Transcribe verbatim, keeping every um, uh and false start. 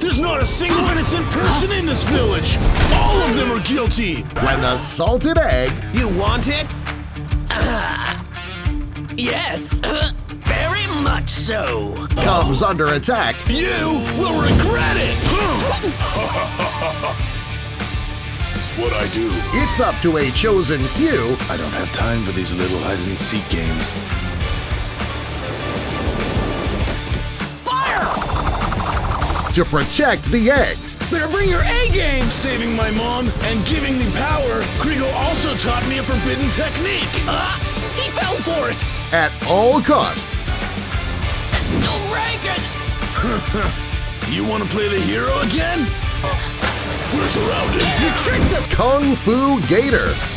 There's not a single innocent person in this village! All of them are guilty! When the salted egg... You want it? Uh, yes, uh, very much so. ...comes under attack... You will regret it! It's what I do. It's up to a chosen few... I don't have time for these little hide-and-seek games. Fire! ...to protect the egg. Better bring your A game! Saving my mom and giving me power, Krigo also taught me a forbidden technique! Uh, he fell for it! At all costs. It's still ranking! You want to play the hero again? We're surrounded! You tricked us! Kung Fu Gator.